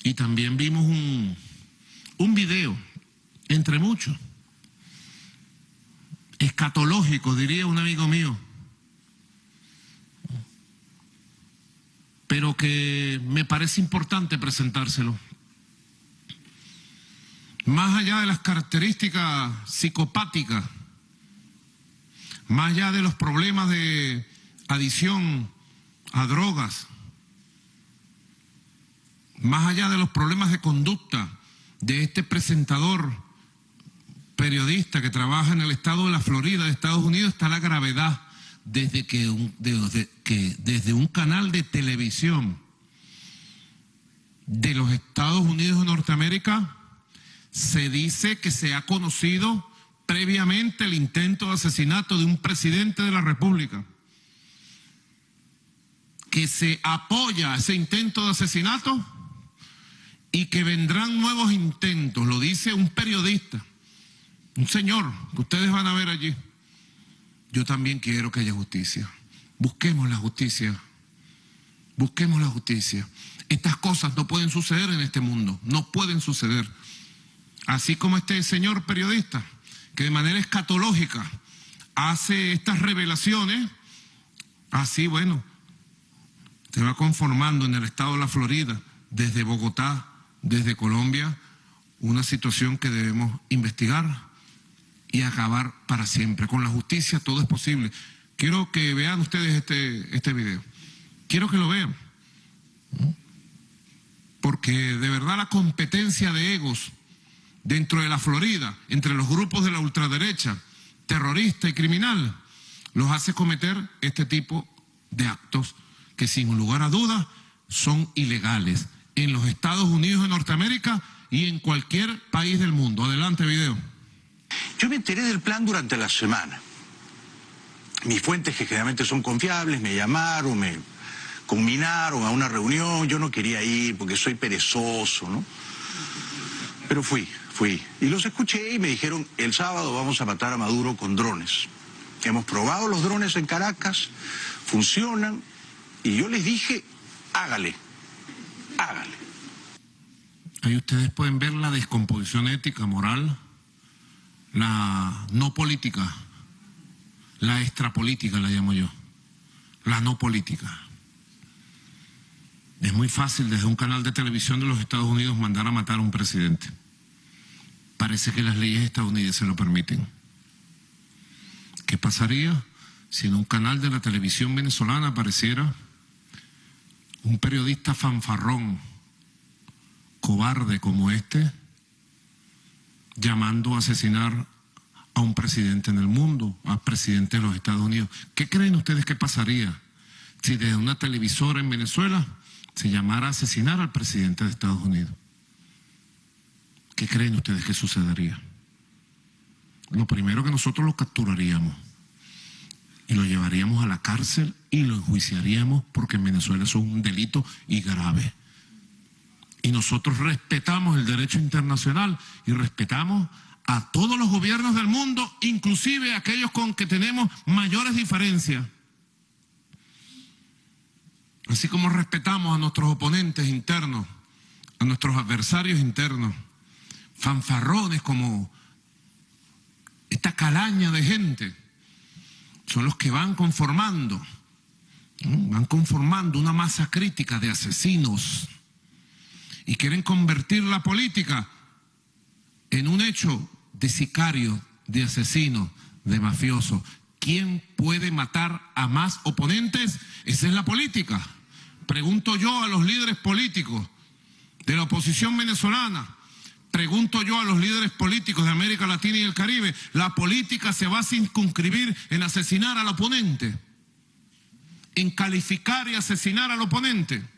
Y también vimos un video, entre muchos, escatológico, diría un amigo mío, pero que me parece importante presentárselo. Más allá de las características psicopáticas, más allá de los problemas de adicción a drogas, más allá de los problemas de conducta de este presentador periodista que trabaja en el estado de la Florida, de Estados Unidos, está la gravedad desde desde un canal de televisión de los Estados Unidos de Norteamérica se dice que se ha conocido previamente el intento de asesinato de un presidente de la República, que se apoya ese intento de asesinato y que vendrán nuevos intentos, lo dice un periodista, un señor que ustedes van a ver allí. Yo también quiero que haya justicia. Busquemos la justicia. Busquemos la justicia. Estas cosas no pueden suceder en este mundo, no pueden suceder. Así como este señor periodista, que de manera escatológica hace estas revelaciones, así, bueno, se va conformando en el estado de la Florida, desde Bogotá, desde Colombia, una situación que debemos investigar y acabar para siempre. Con la justicia todo es posible. Quiero que vean ustedes este video. Quiero que lo vean. Porque de verdad la competencia de egos dentro de la Florida, entre los grupos de la ultraderecha, terrorista y criminal, los hace cometer este tipo de actos que sin lugar a dudas son ilegales en los Estados Unidos de Norteamérica y en cualquier país del mundo. Adelante, video. Yo me enteré del plan durante la semana. Mis fuentes, que generalmente son confiables, me llamaron, me combinaron a una reunión. Yo no quería ir porque soy perezoso, ¿no? Pero fui. Y los escuché y me dijeron, el sábado vamos a matar a Maduro con drones. Hemos probado los drones en Caracas, funcionan, y yo les dije, hágale. Ahí ustedes pueden ver la descomposición ética, moral, la no política, la extrapolítica la llamo yo, la no política. Es muy fácil desde un canal de televisión de los Estados Unidos mandar a matar a un presidente. Parece que las leyes estadounidenses lo permiten. ¿Qué pasaría si en un canal de la televisión venezolana apareciera un periodista fanfarrón, cobarde como este, llamando a asesinar a un presidente en el mundo, al presidente de los Estados Unidos? ¿Qué creen ustedes que pasaría si desde una televisora en Venezuela se llamara a asesinar al presidente de Estados Unidos? ¿Qué creen ustedes que sucedería? Lo primero, que nosotros lo capturaríamos y lo llevaríamos a la cárcel y lo enjuiciaríamos, porque en Venezuela eso es un delito y grave. Y nosotros respetamos el derecho internacional y respetamos a todos los gobiernos del mundo, inclusive aquellos con que tenemos mayores diferencias. Así como respetamos a nuestros oponentes internos, a nuestros adversarios internos, fanfarrones como esta calaña de gente, son los que van conformando una masa crítica de asesinos y quieren convertir la política en un hecho de sicarios, de asesinos, de mafiosos. ¿Quién puede matar a más oponentes? Esa es la política. Pregunto yo a los líderes políticos de la oposición venezolana, pregunto yo a los líderes políticos de América Latina y el Caribe, ¿la política se va a circunscribir en asesinar al oponente? ¿En calificar y asesinar al oponente?